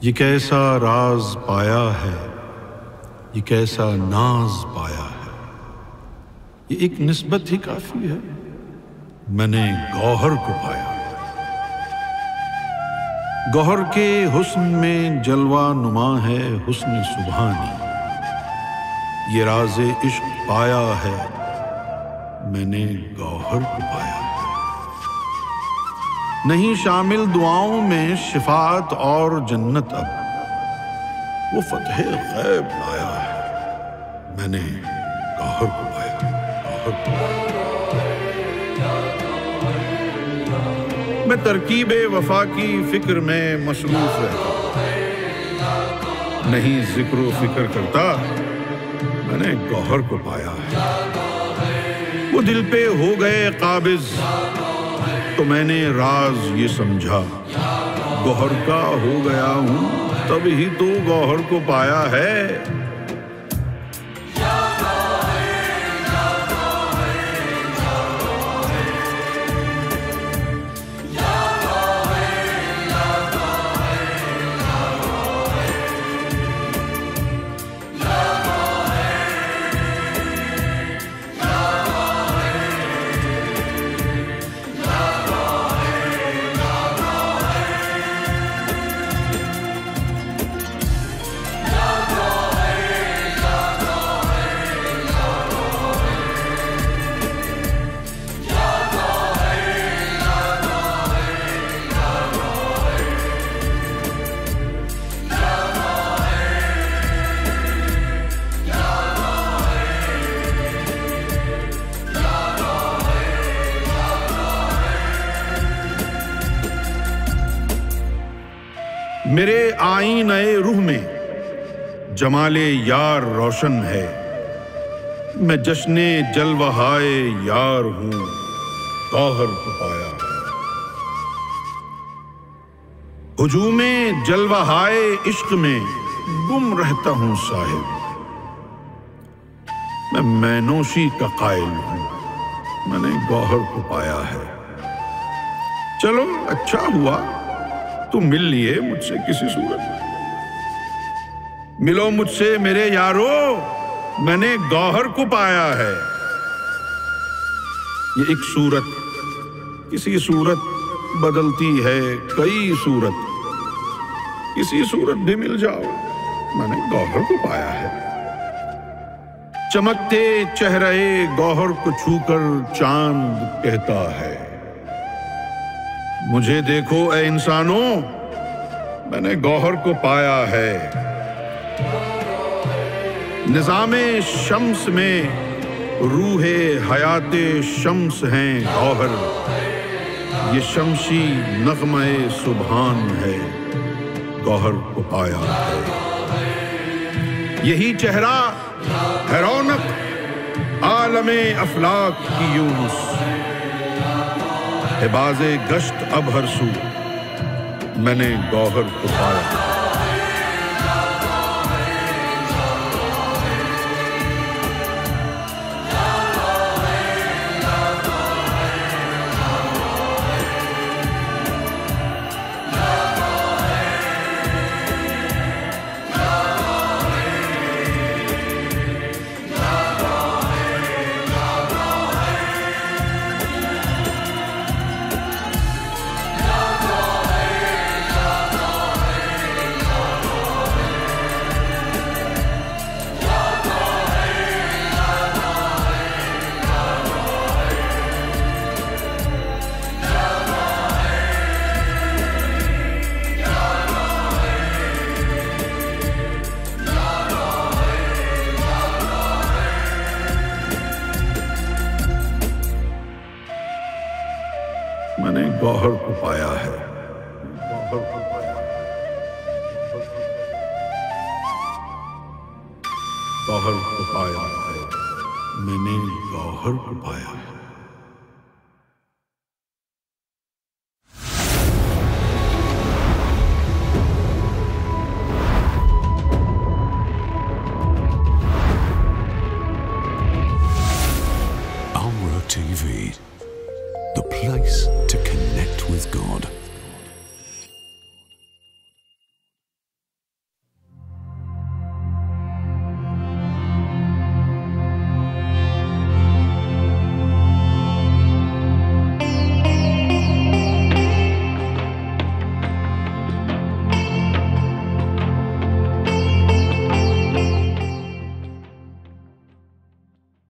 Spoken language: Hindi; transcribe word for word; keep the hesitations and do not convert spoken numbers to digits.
ये कैसा राज पाया है, ये कैसा नाज पाया है, ये एक निस्बत ही काफी है, मैंने गौहर को पाया। गौहर के हुस्न में जलवा नुमा है हुस्न सुभानी, ये राज़े इश्क पाया है, मैंने गौहर को पाया। नहीं शामिल दुआओं में शिफात और जन्नत, अब वो फतह गैब लाया है, मैंने गौहर को पाया। गौहर को मैं तरकीबे वफा की फिक्र में मसरूफ रहता, नहीं जिक्र फिक्र करता, मैंने गौहर को पाया है। वो दिल पे हो गए काबिज तो मैंने राज ये समझा, गौहर का हो गया हूं तब ही तो गौहर को पाया है। मेरे आईने रूह में जमाले यार रोशन है, मैं जश्ने जलवहाए यार हूं, गौहर को पाया है। हुजूमे जलवहाए इश्क में गुम रहता हूं साहिब, मैं मैनोशी का कायल हूं, मैंने गौहर को पाया है। चलो अच्छा हुआ तुम मिल लिए मुझसे किसी सूरत में, मिलो मुझसे मेरे यारो, मैंने गौहर को पाया है। ये एक सूरत किसी सूरत बदलती है कई सूरत, किसी सूरत भी मिल जाओ, मैंने गौहर को पाया है। चमकते चेहरे गौहर को छूकर चांद कहता है, मुझे देखो ए इंसानों, मैंने गौहर को पाया है। निजामे शम्स में रूहे हयाते शम्स हैं गौहर, ये शमशी नगमे सुभान है, गौहर को पाया है। यही चेहरा है रौनक आलमे अफलाक की यूनुस, बाज़े गश्त अब हर सू, मैंने गौहर को पाया। मैंने गौहर को पाया है, गौहर को पाया है, गौहर को पाया है, मैंने गौहर को पाया है। T V, the place to connect with God.